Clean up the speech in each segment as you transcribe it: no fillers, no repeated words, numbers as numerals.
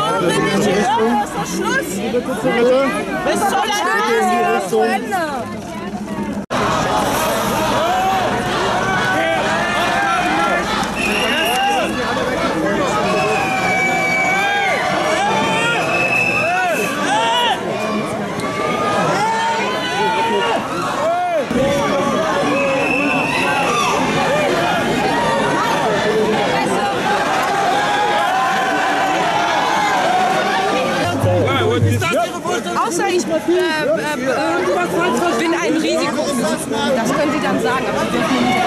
Schluss! Bis zu Ende! Außer ich bin ein Risiko. Das können Sie dann sagen, aber Sie dürfen nicht.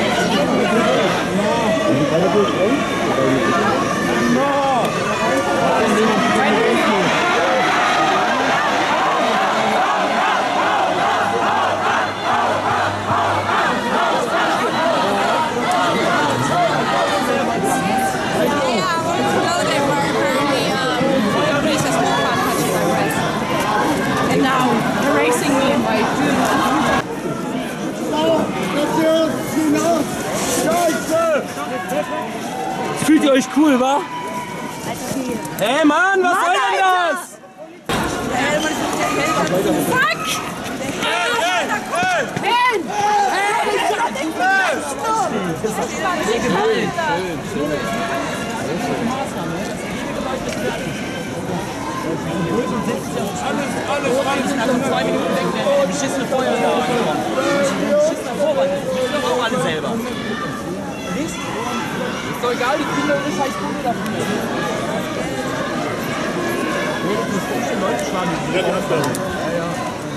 Fühlt ihr euch cool, wa? Hey Mann, was soll denn das? Fuck! Alles 2 Minuten weg, der beschissene Feuerwehr. Beschissener Vorwand, das wissen doch auch alle selber. Nicht? Ist doch egal, die Kinder und scheiß Kunde dafür. Nee, das ist 15 Leute schlagen. Ja, du hast das. Ja.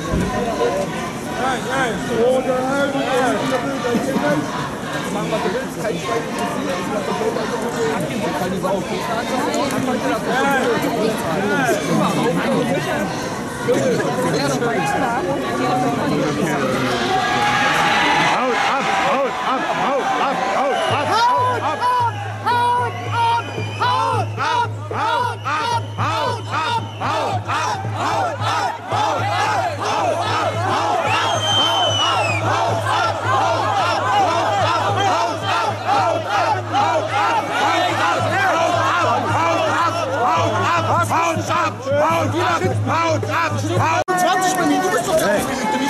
Nein. Machen, was du willst, kein Schwein interessiert. Kann die Sau. Haut ab! 20 Minuten, du bist doch hey.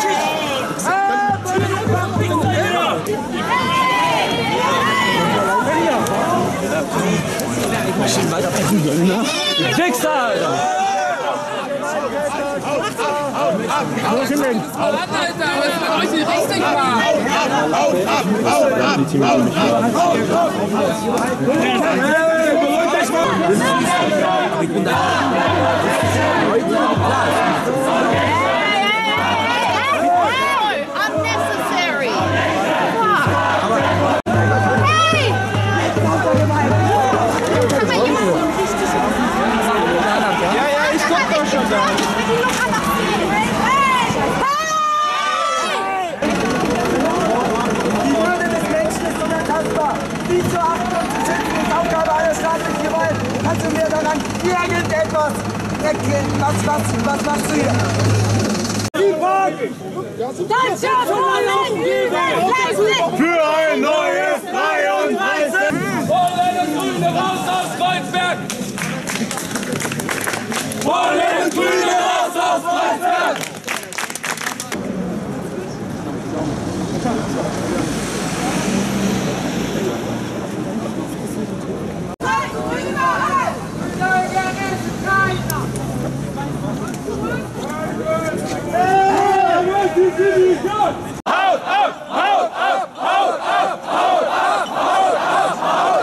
Wichser, Alter! Haut Unnecessary! Ja, ich guck doch schon da. Die Würde des Menschen ist unantastbar. Die zu achten und zu schützen ist Aufgabe aller staatlichen Gewalt. Kannst du mir daran irgendetwas erklären? Was machst du hier? Für ein neues 33! Wollen Grüne raus aus Kreuzberg! Wollen Grüne raus aus Kreuzberg! Haut ab! Haut ab! Haut ab! Haut ab! Haut ab! Haut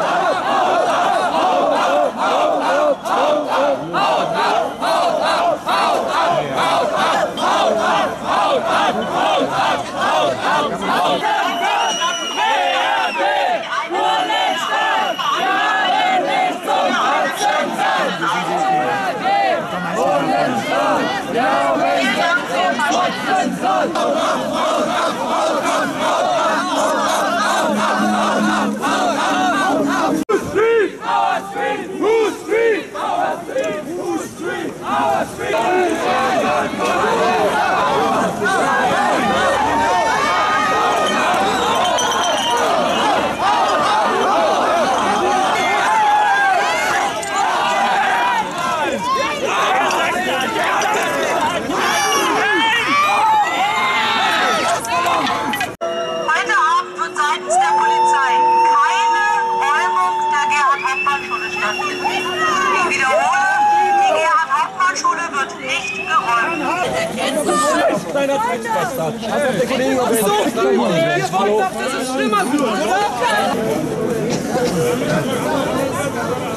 deiner Drecksbastard. Der Kollege auf So, ihr wollt doch, dass es schlimmer wird, oder?